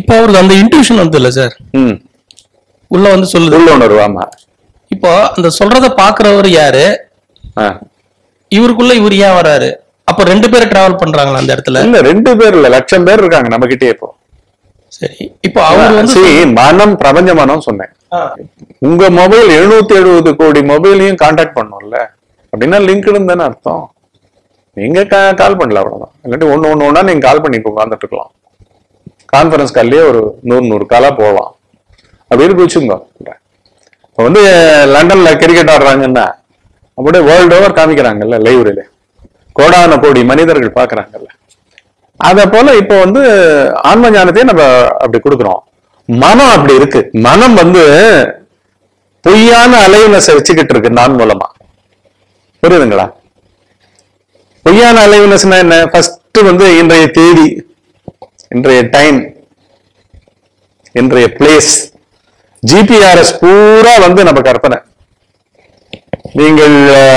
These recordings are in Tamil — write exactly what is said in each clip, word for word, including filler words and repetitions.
இப்போ அவருக்கு அந்த இன்ட்யூஷன் வந்து இல்ல சார், உள்ள வந்து சொல்லுது, உள்ள உணர்வு. ஆமா. இப்போ அந்த சொல்றத பாக்குறவர் யாரு, இவருக்குள்ள இவர் ஏன் வராரு? அப்ப ரெண்டு பேரும் டிராவல் பண்றாங்களா அந்த இடத்துல? இல்ல, ரெண்டு பேர் இல்ல, லட்சம் பேர் இருக்காங்க நம்ம கிட்டே. இப்போ சரி, இப்போ அவர் வந்து மனம் பிரபஞ்ச மனம் சொன்னேன். உங்க மொபைல் எழுநூத்தி எழுபது கோடி மொபைலையும் கான்டாக்ட் பண்ணும்ல, அப்படின்னா லிங்க்டுன்னு தானே அர்த்தம். நீங்க கால் பண்ணல, அவ்வளவுதான். இல்லாட்டி ஒண்ணு ஒண்ணு ஒண்ணா நீங்க கால் பண்ணி உட்காந்துட்டு இருக்கலாம். கான்பரன்ஸ் கால்லயே ஒரு நூறு நூறு காலா போகலாம் அப்படின்னு வச்சுங்க. இப்போ வந்து லண்டன்ல கிரிக்கெட் ஆடுறாங்கன்னா அப்படியே வேர்ல்டு ஓவர் காமிக்கிறாங்கல்ல, லைவ்ல கோடான கோடி மனிதர்கள் பாக்குறாங்கல்ல. அத போல இப்போ வந்து ஆன்ம ஞானத்தையும் நம்ம அப்படி கொடுக்குறோம். மனம் அப்படி இருக்கு. மனம் வந்து பொய்யான அலைவனஸை வச்சுக்கிட்டு இருக்கு நான் மூலமா. புரியுதுங்களா? பொய்யான அலைவனஸ்னா என்ன? ஃபர்ஸ்ட் வந்து இன்றைய தேதி, இன்றைய டைம், இன்றைய பிளேஸ், ஜிபிஆர்எஸ் பூரா வந்து நம்ம கற்பனை. நீங்கள்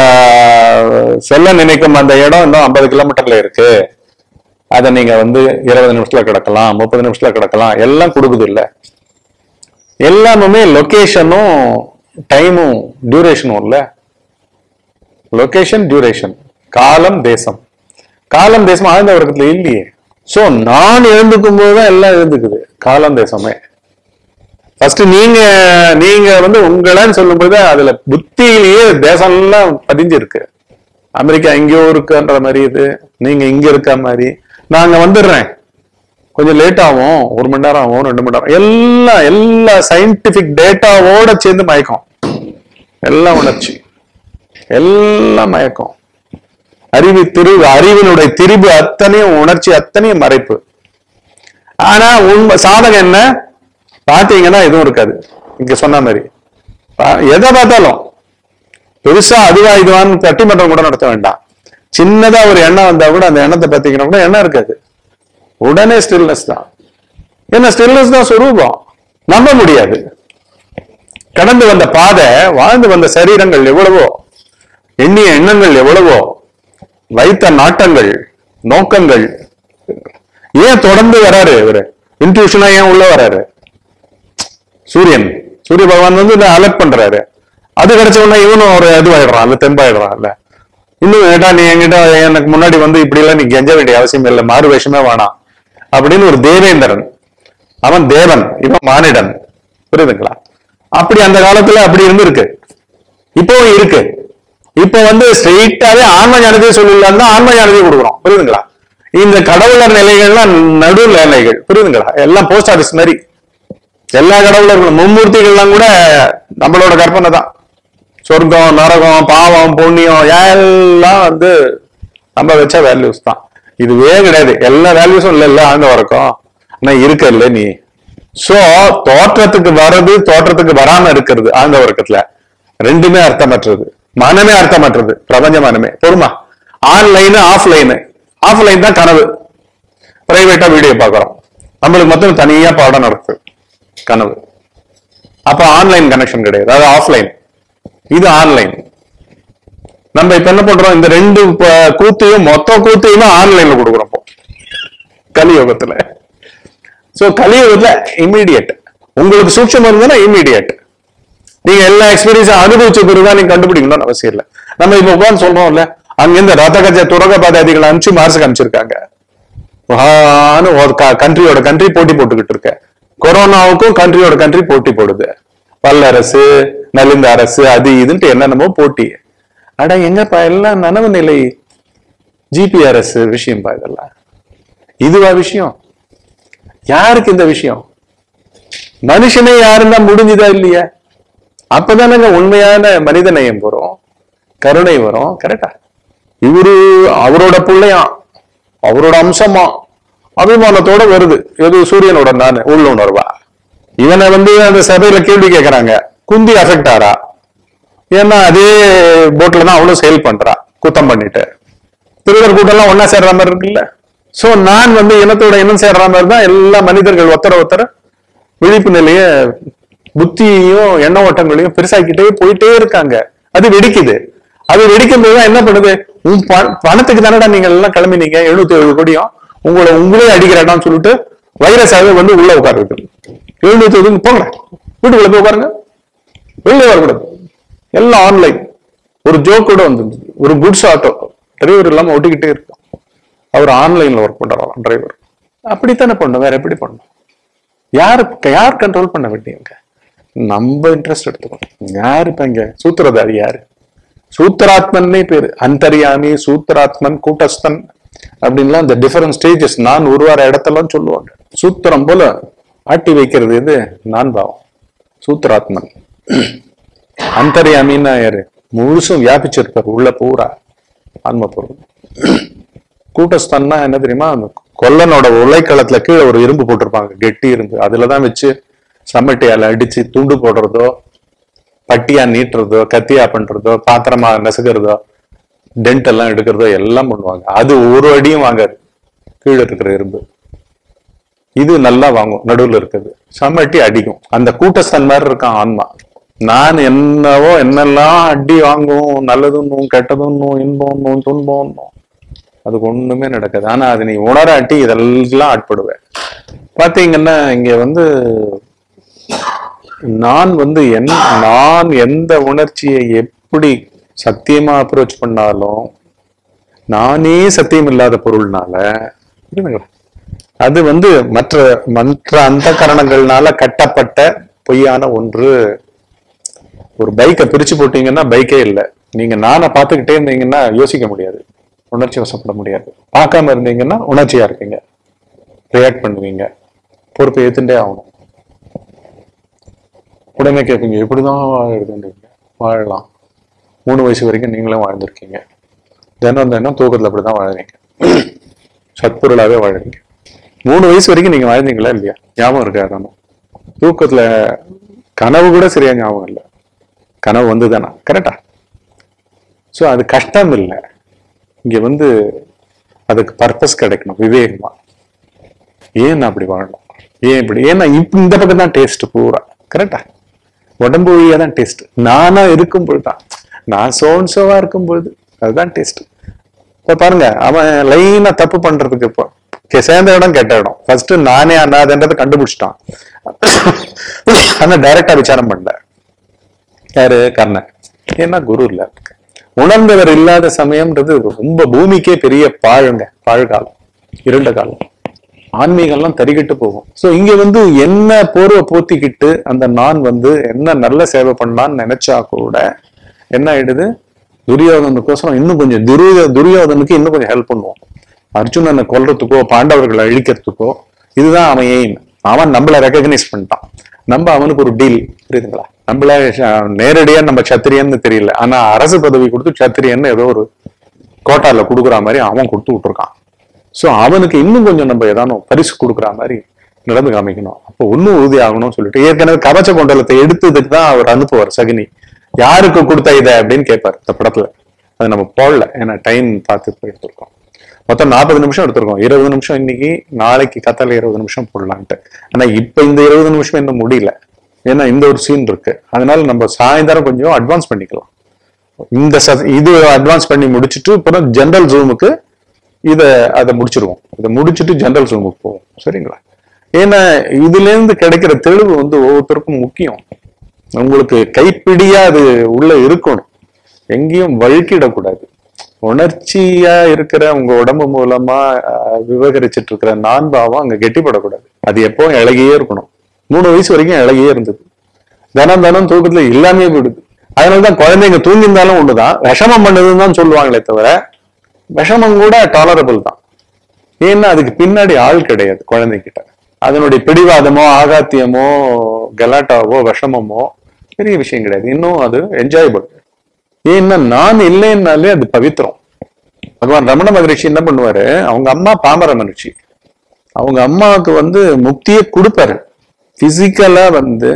செல்ல நினைக்கும் அந்த இடம் இன்னும் ஐம்பது கிலோமீட்டர்ல இருக்கு, அதை நீங்க வந்து இருபது நிமிஷத்துல கிடக்கலாம், முப்பது நிமிஷத்துல கிடக்கலாம், எல்லாம் கொடுக்குது இல்ல. எல்லாமே லொகேஷனும் டைமும் டியூரேஷனும் இல்ல. லொகேஷன், டியூரேஷன், காலம், தேசம். காலம் தேசம் ஆழ்ந்த வர்க்கத்துல இல்லையே. சோ நான் எழுந்துக்கும் போதுதான் எல்லாம் எழுந்துக்குது, காலம் தேசமே. ஃபர்ஸ்ட் நீங்க நீங்க வந்து உங்களான்னு சொல்லும் போது அதுல புத்தியிலேயே தேசம் எல்லாம் பதிஞ்சிருக்கு. அமெரிக்கா எங்கேயோ இருக்குன்ற மாதிரி, இது நீங்க இங்க இருக்க மாதிரி. நாங்க வந்துடுறேன், கொஞ்சம் லேட் ஆகும், ஒரு மணி நேரம் ஆகும், ரெண்டு மணி நேரம், எல்லாம் எல்லா சயின்டிபிக் டேட்டாவோட சேர்ந்து மயக்கம், எல்லாம் உணர்ச்சி, எல்லாம் மயக்கம். அறிவு திரிவு, அறிவினுடைய திரிபு அத்தனையும் உணர்ச்சி, அத்தனையும் மறைப்பு. ஆனா உண்மை சாதகம் என்ன பாத்தீங்கன்னா எதுவும் இருக்காது. இங்க சொன்ன மாதிரி எதை பார்த்தாலும் பெருசா அதுவா இதுவான்னு பட்டிமன்றம் கூட நடத்த வேண்டாம். சின்னதா ஒரு எண்ணம் வந்தா கூட அந்த எண்ணத்தை பார்த்தீங்கன்னா கூட எண்ணம் இருக்காது, உடனே ஸ்டில்னஸ் தான். ஏன்னா ஸ்டில்னஸ் தான் சுரூபம். நம்ப முடியாது. கடந்து வந்த பாதை, வாழ்ந்து வந்த சரீரங்கள் எவ்வளவோ, எண்ணிய எண்ணங்கள் எவ்வளவோ, வைத்த நாட்டங்கள், நோக்கங்கள். ஏன் தொடர்ந்து வராரு இவரு? இன்ட்யூஷனா ஏன் உள்ள வராரு? சூரியன், சூரிய பகவான் வந்து இதை அலர்ட் பண்றாரு. அது கிடைச்ச உடனே இவனும் ஒரு இதுவாயிடுறான், அந்த தெம்பாயிடுறான் இல்ல. இன்னும் ஏட்டா நீ என்கிட்ட எனக்கு முன்னாடி வந்து இப்படி எல்லாம் நீ கெஞ்ச வேண்டிய அவசியம் இல்லை, மாறு வேஷமே வேணாம் அப்படின்னு ஒரு தேவேந்திரன். அவன் தேவன், இவன் மானிடன். புரியுதுங்களா? அப்படி அந்த காலத்துல அப்படி இருந்திருக்கு, இப்பவும் இருக்கு. இப்ப வந்து ஸ்ட்ரெயிட்டாவே ஆன்ம ஞானத்தையும் சொல்லலாம்னா ஆன்ம ஞானத்தையும் கொடுக்குறோம். புரியுதுங்களா? இந்த கடவுளர் நிலைகள்லாம் நடு நிலைகள். புரியுதுங்களா? எல்லாம் போஸ்ட் ஆபீஸ் மாதிரி. எல்லா கடவுளர்களும் மும்மூர்த்திகள்லாம் கூட நம்மளோட கற்பனை தான். சொர்க்கம், நரகம், பாவம், புண்ணியம் எல்லாம் வந்து நம்ம வச்ச வேல்யூஸ் தான். இதுவே கிடையாது. எல்லா வேல்யூஸும் இல்ல இல்ல ஆழ்ந்த வரைக்கும் ஆனா இருக்க இல்ல நீ. சோ தோற்றத்துக்கு வர்றது, தோற்றத்துக்கு வராம இருக்கிறது ஆழ்ந்த வர்க்கத்துல ரெண்டுமே அர்த்தமற்றது. மனமே அர்த்தமற்றது, பிரபஞ்ச மனமே. பொறுமா, ஆன்லைனு ஆஃப்லைனு. ஆஃப்லைன் தான் கனவு, பிரைவேட்டா வீடியோ பாக்குறோம், நம்மளுக்கு மொத்தம் தனியா பாடம் நடக்குது கனவு. அப்ப ஆன்லைன் கனெக்ஷன் கிடையாது, அது ஆஃப்லைன், இது ஆன்லைன். நம்ம இப்ப என்ன பண்றோம்? இந்த ரெண்டு கூத்தையும் மொத்த கூத்தையும் ஆன்லைன்ல கொடுக்குறோம் கலியுகத்துல. சோ கலியுகத்துல இம்மீடியட். உங்களுக்கு சூட்சம் இருந்ததுன்னா இம்மீடியட். நீங்க எல்லா எக்ஸ்பீரியன்ஸும் அனுபவிச்ச பிறகுதான் நீங்க கண்டுபிடிக்கணும்னு அவசியம் இல்லை. நம்ம இப்ப உட்காந்து சொல்றோம்ல, அங்கிருந்து ரத கஜ துரக பாதைகளை அனுப்பிச்சு மார்ஸுக்கு அனுப்பிச்சிருக்காங்க. கண்ட்ரியோட கண்ட்ரி போட்டி போட்டுக்கிட்டு இருக்க. கொரோனாவுக்கும் கண்ட்ரியோட கண்ட்ரி போட்டி போடுது. வல்லரசு, நலிந்த அரசு, அது இதுன்ட்டு என்னென்னமோ போட்டி. அட எங்கப்பா எல்லாம் நனவு நிலை ஜிபிஆர்எஸ் விஷயம் பா. இதெல்லாம் இதுவா விஷயம்? யாருக்கு இந்த விஷயம்? மனுஷனே யாருன்னா முடிஞ்சுதா இல்லையா? அப்பதானங்க உண்மையான மனித நேயம் வரும், கருணை வரும். கரெக்டா? இவரு அவரோட பிள்ளையாம், அவரோட அம்சமா அபிமானத்தோட வருது. எது? சூரியனோட நான் உள்ளுணர்வா. இவனை வந்து அந்த சபையில கேள்வி கேட்கறாங்க, குந்தி அஃபெக்ட் ஆறா? ஏன்னா அதே போட்ல தான் அவ்வளவு செயல் பண்றா, குத்தம் பண்ணிட்டு. திருடர் கூட்டம் எல்லாம் ஒன்னா சேர்ற மாதிரி இருக்குல்ல. சோ நான் வந்து இனத்தோட இனம் சேர்ற மாதிரி தான் எல்லா மனிதர்கள் ஒத்தர ஒத்தர விழிப்பு நிலைய, புத்தியையும் எண்ண ஓட்டங்களையும் பெருசாக்கிட்டே போயிட்டே இருக்காங்க. அது வெடிக்குது. அது வெடிக்கும் போதுதான் என்ன பண்ணுது? உன் பணத்துக்கு தானடா நீங்க எல்லாம் கிளம்பினீங்க, எழுநூத்தி ஏழு கோடியும் உங்களை உங்களே அடிக்கிறடான்னு சொல்லிட்டு வைரஸ் ஆக வந்து உள்ள உட்கார்றது. எழுநூத்தி ஒதுங்க போங்க, வீட்டுக்குள்ள போய் உட்காருங்க, வெளியே வரக்கூடாது, எல்லாம் ஆன்லைன். ஒரு ஜோக் கூட வந்து, ஒரு குட்ஸ் ஆட்டோ டிரைவர் இல்லாம ஓட்டிக்கிட்டே இருக்கும், அவர் ஆன்லைன்ல ஒர்க் பண்றாராம் டிரைவர். அப்படித்தானே பண்ணும், வேற எப்படி பண்ணும்? யாரு யார் கண்ட்ரோல் பண்ண வேண்டியவங்க? நம்ம இன்ட்ரெஸ்ட் எடுத்துக்கணும். யாரு இப்ப இங்க சூத்திரதாரி? யாரு? சூத்திராத்மன்னே பேரு. அந்தரியாமி, சூத்திராத்மன், கூட்டஸ்தன் அப்படின்லாம் இந்த டிஃபரெண்ட் ஸ்டேஜஸ் நான் உருவார இடத்தெல்லாம் சொல்லுவாங்க. சூத்திரம் போல ஆட்டி வைக்கிறது எது? நான் பாவம். சூத்திராத்மன். அந்தரியாமின்னா யாரு? முழுசும் வியாபிச்சிருப்பார் உள்ள பூரா ஆன்ம பொருள். கூட்டஸ்தான்னா என்ன தெரியுமா? அந்த கொல்லனோட உலைக்களத்துல கீழே ஒரு இரும்பு போட்டிருப்பாங்க, கெட்டி இரும்பு. அதுலதான் வச்சு சம்மட்டியால அடிச்சு துண்டு போடுறதோ, பட்டியா நீட்டுறதோ, கத்தியா பண்றதோ, பாத்திரமா நசுக்கிறதோ, டென்ட் எல்லாம் எடுக்கிறதோ எல்லாம் பண்ணுவாங்க. அது ஒரு அடியும் வாங்காது கீழே இருக்கிற இரும்பு. இது நல்லா வாங்கும், நடுவில் இருக்குது. சம்மட்டி அடிக்கும். அந்த கூட்டஸ்தான் மாதிரி இருக்கான் ஆன்மா. நான் என்னவோ என்னெல்லாம் அடி வாங்கும், நல்லதுன்னும் கெட்டதுன்னும் இன்பம்னும் துன்பம்னும், அதுக்கு ஒண்ணுமே நடக்காது. ஆனா அது நீ உணராட்டி இதெல்லாம் ஆட்படுவேன். பாத்தீங்கன்னா இங்க வந்து நான் வந்து என் நான் எந்த உணர்ச்சியை எப்படி சத்தியமா அப்ரோச் பண்ணாலும், நானே சத்தியம் இல்லாத பொருள்னால அது வந்து மற்ற மற்ற அந்த கரணங்கள்னால கட்டப்பட்ட பொய்யான ஒன்று. ஒரு பைக்கை பிரிச்சு போட்டீங்கன்னா பைக்கே இல்லை. நீங்க நானை பார்த்துக்கிட்டே இருந்தீங்கன்னா யோசிக்க முடியாது, உணர்ச்சி வசப்பட முடியாது. பார்க்காம இருந்தீங்கன்னா உணர்ச்சியா இருப்பீங்க, ரியாக்ட் பண்ணுவீங்க, பொறுப்பை ஏத்துட்டே ஆகணும். உடனே கேட்பீங்க, எப்படிதான் வாழுதுன்றீங்க. வாழலாம். மூணு வயசு வரைக்கும் நீங்களும் வாழ்ந்திருக்கீங்க. தினம் தினம் தூக்கத்துல அப்படிதான் வாழுறீங்க, சத்பொருளாவே வாழுறீங்க. மூணு வயசு வரைக்கும் நீங்க வாழ்ந்தீங்களா இல்லையா? ஞாபகம் இருக்காதானோ? தூக்கத்துல கனவு கூட சரியா ஞாபகம் இல்லை. கனவு வந்துதானா? கரெக்டா? சோ அது கஷ்டம் இல்லை. இங்க வந்து அதுக்கு பர்பஸ் கிடைக்கணும் விவேகமா. ஏன் அப்படி வாழணும்? ஏன் இப்படி? ஏன்னா இப்ப இந்த பக்கம் தான் டேஸ்ட் பூரா. கரெக்டா? உடம்பு வழியா தான் டேஸ்ட். நானா இருக்கும் பொழுதுதான், நான் சோன் சோவா இருக்கும் பொழுது அதுதான் டேஸ்ட். இப்ப பாருங்க, அவன் லைனா தப்பு பண்றதுக்கு இப்போ சேர்ந்த இடம் கெட்ட இடம். ஃபர்ஸ்ட் நானே அண்ணாதுன்றதை கண்டுபிடிச்சிட்டான். ஆனா டைரக்டா விசாரம் பண்ணல. யாரு? கர்ணன். ஏன்னா குரு இல்ல, உணர்ந்தவர் இல்லாத சமயம்ன்றது ரொம்ப பூமிக்கே பெரிய பாழுங்க, பாழ்காலம், இருண்ட காலம். ஆன்மீகம்லாம் தறிக்கிட்டு போகும். சோ இங்க வந்து என்ன போர்வை போத்திக்கிட்டு அந்த நான் வந்து என்ன நல்ல சேவை பண்ணலான்னு நினைச்சா கூட என்ன ஆயிடுது? துரியோதனுக்கோசரம் இன்னும் கொஞ்சம் துரிய துரியோதனுக்கு இன்னும் கொஞ்சம் ஹெல்ப் பண்ணுவோம். அர்ஜுனனை கொல்றதுக்கோ பாண்டவர்களை அழிக்கிறதுக்கோ இதுதான் அவன் எய்ம். அவன் நம்மள ரெகக்னைஸ் பண்ணிட்டான். நம்ம அவனுக்கு ஒரு டீல், புரியுதுங்களா? நம்மள நேரடியா நம்ம சத்திரியன்னு தெரியல, ஆனா அரசு பதவி கொடுத்து சத்திரியன்னு ஏதோ ஒரு கோட்டால கொடுக்குற மாதிரி அவன் கொடுத்து விட்டுருக்கான். சோ அவனுக்கு இன்னும் கொஞ்சம் நம்ம ஏதானோ பரிசு கொடுக்குற மாதிரி நடந்து காமிக்கணும். அப்போ ஒன்னும் உறுதி ஆகணும்னு சொல்லிட்டு ஏற்கனவே கவச்ச கொண்டலத்தை எடுத்ததுக்கு தான் அவர் அனுப்புவார் சகுனி. யாருக்கு கொடுத்த இதை அப்படின்னு கேட்பார் இந்த படத்துல. அது நம்ம போடல, ஏன்னா டைம் பார்த்து எடுத்திருக்கோம். மொத்தம் நாற்பது நிமிஷம் எடுத்திருக்கோம். இருபது நிமிஷம் இன்னைக்கு, நாளைக்கு கத்தால இருபது நிமிஷம் போடலான்ட்டு. ஆனா இப்ப இந்த இருபது நிமிஷம் இன்னும் முடியல, ஏன்னா இந்த ஒரு சீன் இருக்கு. அதனால நம்ம சாயந்தரம் கொஞ்சம் அட்வான்ஸ் பண்ணிக்கலாம். இந்த இது அட்வான்ஸ் பண்ணி முடிச்சுட்டு அப்புறம் ஜெனரல் ஜூமுக்கு இத அதை முடிச்சிருவோம். இதை முடிச்சுட்டு ஜெனரல் ஜூமுக்கு போவோம். சரிங்களா? ஏன்னா இதுல இருந்து கிடைக்கிற தெளிவு வந்து ஒவ்வொருத்தருக்கும் முக்கியம். உங்களுக்கு கைப்பிடியா அது உள்ள இருக்கணும், எங்கேயும் வழுக்கிடக்கூடாது. உணர்ச்சியா இருக்கிற உங்க உடம்பு மூலமா விவகரிச்சுட்டு இருக்கிற நான் பாவம் அங்க கெட்டிப்படக்கூடாது. அது எப்பவும் இழகியே இருக்கணும். மூணு வயசு வரைக்கும் இழகியே இருந்தது. தினம் தினம் தூக்கத்துல இல்லாமே போயிடுது. அதனாலதான் குழந்தைங்க தூங்கியிருந்தாலும் ஒண்ணுதான், விஷமம் பண்ணதுன்னு தான் சொல்லுவாங்களே தவிர விஷமம் கூட டாலரபிள் தான். ஏன்னா அதுக்கு பின்னாடி ஆள் கிடையாது குழந்தைகிட்ட. அதனுடைய பிடிவாதமோ ஆகாத்தியமோ கலாட்டாவோ விஷமமோ பெரிய விஷயம் கிடையாது. இன்னும் அது என்ஜாயபிள். ஏன்னா நான் இல்லைன்னாலே அது பவித்திரம். பகவான் ரமண மகரிஷி என்ன பண்ணுவாரு, அவங்க அம்மா பாமர மனுஷி, அவங்க அம்மாவுக்கு வந்து முக்தியை கொடுப்பாரு. பிசிக்கலா வந்து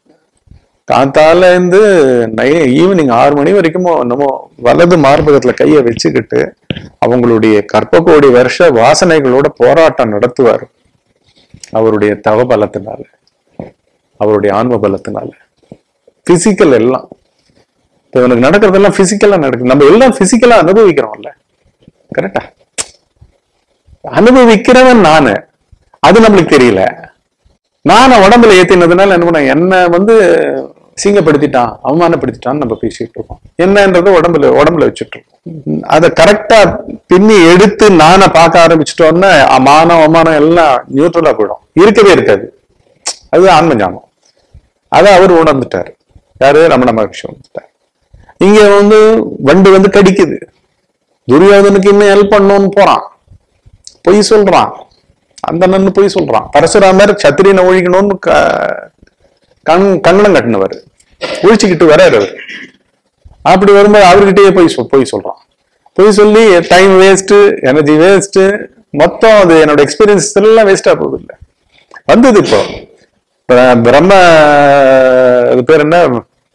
காத்தால இருந்து ஈவினிங் ஆறு மணி வரைக்கும் நம்ம வலது மார்பகத்துல கைய வச்சுக்கிட்டு அவங்களுடைய கற்ப கோடி வருஷ வாசனைகளோட போராட்டம் நடத்துவார். அவருடைய தவ பலத்தினால, அவருடைய ஆன்ம பலத்தினால. பிசிக்கல் எல்லாம் இப்ப இவனுக்கு நடக்கிறதெல்லாம் பிசிக்கலா நடக்குது. நம்ம எல்லாம் பிசிக்கலா அனுபவிக்கிறோம்ல, கரெக்டா? அனுபவிக்கிறவன் நானு. அது நம்மளுக்கு தெரியல. நான் உடம்புல ஏத்தினதுனால என்ன பண்ண, என்ன வந்து சீங்கப்படுத்திட்டான், அவமானப்படுத்திட்டான்னு நம்ம பேசிட்டு இருக்கோம். என்னன்றது உடம்புல உடம்புல வச்சுட்டு இருக்கோம். அதை கரெக்டா பின்னி எடுத்து நானை பார்க்க ஆரம்பிச்சிட்டோன்னா மானம் அவமானம் எல்லாம் நியூட்ரலா போயிடும், இருக்கவே இருக்காது. அது ஆன்ம ஞானம். அதை அவர் உணர்ந்துட்டாரு. யாரு? ரமண மகர்ஷி உணர்ந்துட்டார். இங்க வந்து வண்டு வந்து கடிக்குது, துரியோதனுக்கு இன்னும் ஹெல்ப் பண்ணணும்னு போறான், பொய் சொல்றான், அந்த நன்னு பொய் சொல்றான். பரசுராமர் சத்திரியனை ஒழிக்கணும்னு கண் கங்கணம் கட்டினவர், ஒழிச்சுக்கிட்டு வர்றாரு அவர். அப்படி வரும்போது அவர்கிட்டயே போய் பொய் சொல்றான். பொய் சொல்லி டைம் வேஸ்ட், எனர்ஜி வேஸ்ட், மொத்தம் அது என்னோட எக்ஸ்பீரியன்ஸ் எல்லாம் வேஸ்டா போகுது. இல்லை வந்தது இப்போ பிரம்ம, அது பேர் என்ன,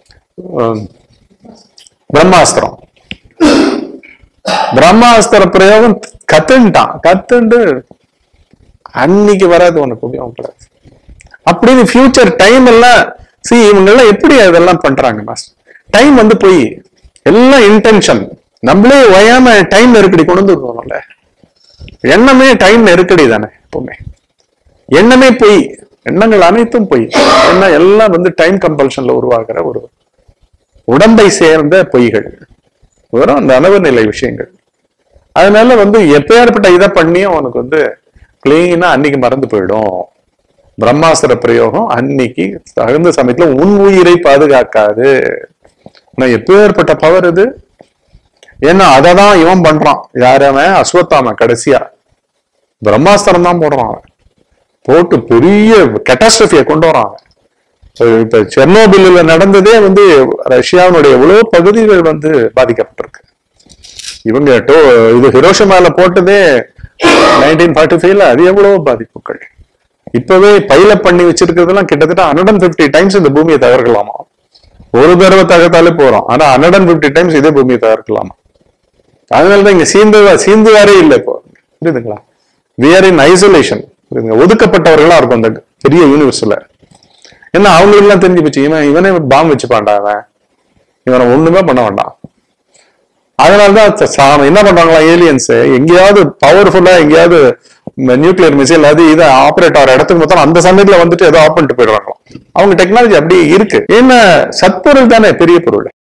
பிரம்மாஸ்திரம். பிரம்மாஸ்திர பிரயோகம் கத்துட்டான். கத்துண்டு அன்னைக்கு வராது உனக்கு உபயோகப்படாது அப்படின்னு ஃபியூச்சர் டைம் எல்லாம். சி இவங்க எல்லாம் எப்படி அதெல்லாம் பண்றாங்க மாஸ்டர்? டைம் வந்து போய் எல்லாம் இன்டென்ஷன். நம்மளே ஓயாம டைம் நெருக்கடி கொண்டு வந்துருக்கோம்ல. எண்ணமே டைம் நெருக்கடி தானே எப்பவுமே. எண்ணமே போய், எண்ணங்கள் அனைத்தும் போய். என்ன எல்லாம் வந்து டைம் கம்பல்ஷன்ல உருவாகிற ஒரு உடம்பை சேர்ந்த பொய்கள், வெறும் அந்த அளவு நிலை விஷயங்கள். அதனால வந்து எப்பேற்பட்ட இதை பண்ணியும் அவனுக்கு வந்து கிளீனா அன்னைக்கு மறந்து போயிடும். பிரம்மாஸ்திர பிரயோகம் அன்னைக்கு தகுந்த சமயத்துல உன் உயிரை பாதுகாக்காது. ஆனா எப்பேற்பட்ட பவர் இது! ஏன்னா அததான் இவன் பண்றான். யாரவன்? அஸ்வத்தாம. கடைசியா பிரம்மாஸ்திரம் தான் போடுறான். போட்டு பெரிய கேட்டாஸ்ட்ரபியை கொண்டு வரான். இப்ப செர்னோபில்ல நடந்ததே வந்து ரஷ்யாவினுடைய எவ்வளவு பகுதிகள் வந்து பாதிக்கப்பட்டிருக்கு. இவங்க இது ஹிரோஷிமால போட்டதே நைன்டீன் ஃபார்ட்டி ஃபைவ்ல அது எவ்வளவு பாதிப்புகள். இப்பவே பைலப் பண்ணி வச்சிருக்கிறதுலாம் கிட்டத்தட்ட ஹண்ட்ரட் அண்ட் பிப்டி டைம்ஸ் இந்த பூமியை தகர்க்கலாமா? ஒரு தடவை தகர்த்தாலே போறோம். ஆனா ஹண்ட்ரட் அண்ட் பிப்டி டைம்ஸ் இதே பூமியை தகர்க்கலாமா? அதனாலதான் இங்க சீந்து சீந்து வேறே இல்லை இப்போ. புரியுதுங்களா? We are in isolation. ஒதுக்கப்பட்டவர்களா இருக்கும் அந்த பெரிய யூனிவர்ஸ்ல. ஏன்னா அவங்களுக்கு எல்லாம் தெரிஞ்சு போச்சு, இவன் இவனே பாம்பு வச்சுப்பான்டா, அவன் இவனை ஒண்ணுமே பண்ண வேண்டாம். அதனாலதான் என்ன பண்றாங்களா ஏலியன்ஸ், எங்கேயாவது பவர்ஃபுல்லா எங்கேயாவது நியூக்ளியர் மிசைல் அது இதை ஆப்ரேட் ஆகிற இடத்துக்கு மொத்தம் அந்த சமயத்துல வந்துட்டு ஏதோ ஆப் பண்ணிட்டு போயிடுறாங்களாம். அவங்க டெக்னாலஜி அப்படி இருக்கு. ஏன்னா சத்பொருள் தானே பெரிய பொருள்.